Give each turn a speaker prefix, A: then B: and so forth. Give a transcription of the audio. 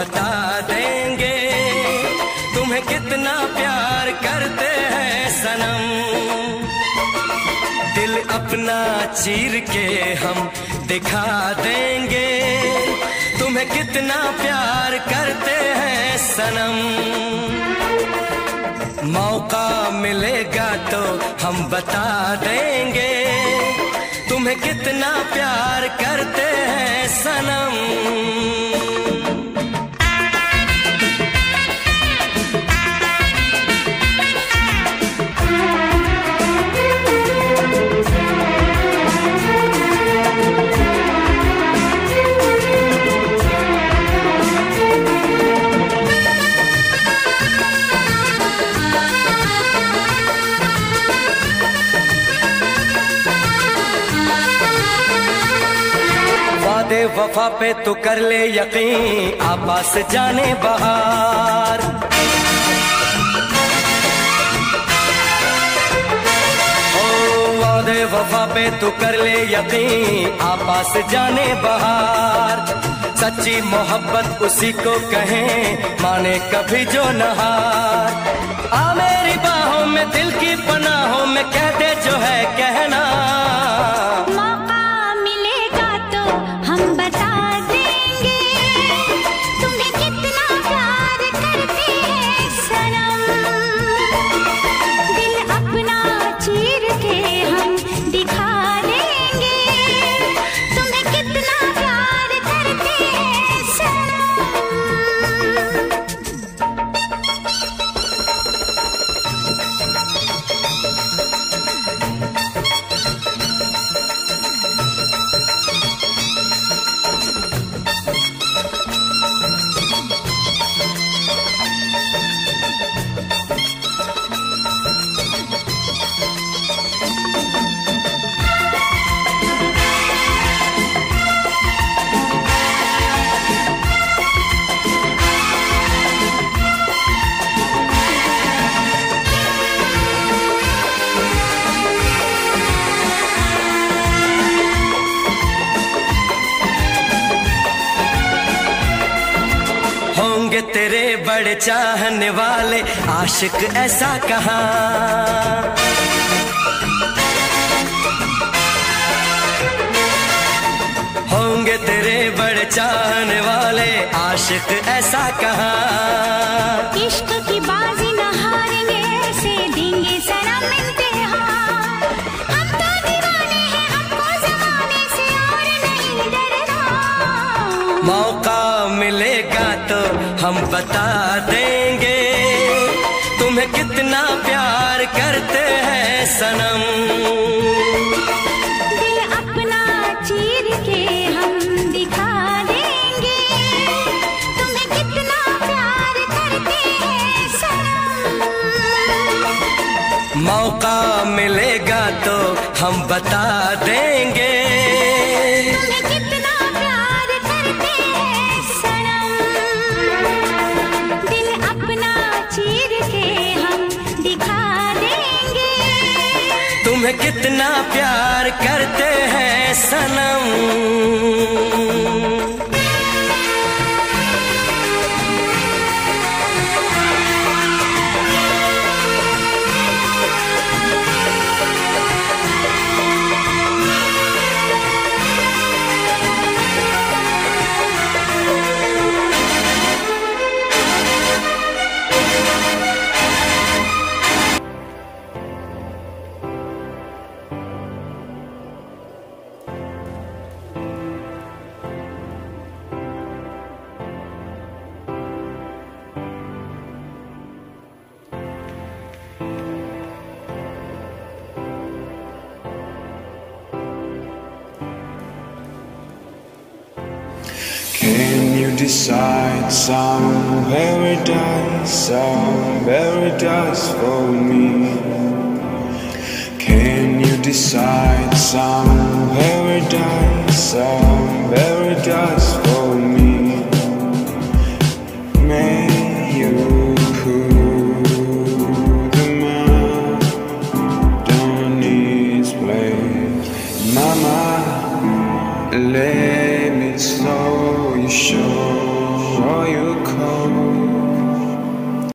A: बता देंगे तुम्हें कितना प्यार करते हैं सनम। दिल अपना चीर के हम दिखा देंगे तुम्हें कितना प्यार करते हैं सनम। मौका मिलेगा तो हम बता देंगे तुम्हें कितना प्यार करते हैं सनम। वादे वफा पे तू कर ले यकीन, आपास जाने बहार। ओ वादे वफा पे तू कर ले यकीन, आपास जाने बहार। सच्ची मोहब्बत उसी को कहें माने कभी जो नहार। आ मेरी बाहों में दिल की पनाहों में कह दे जो है कहना। होंगे तेरे बड़े चाहने वाले आशिक ऐसा कहाँ। होंगे तेरे बड़े चाहने वाले आशिक ऐसा कहाँ।
B: इश्क की बाजी न हारेंगे ऐसे देंगे सनम इम्तिहान। हम तो दीवाने हैं हमको जमाने से और नहीं डरना।
A: मौका मिलेगा तो हम बता देंगे तुम्हें कितना प्यार करते हैं सनम।
B: दिल अपना चीर के हम दिखा देंगे तुम्हें कितना प्यार करते हैं सनम।
A: मौका मिलेगा तो हम बता देंगे
B: तुम्हें कितना प्यार करते हैं सनम। दिल अपना चीर के हम दिखा देंगे
A: तुम्हें कितना प्यार करते हैं सनम।
C: Can you decide some paradise for me? Can you decide some paradise for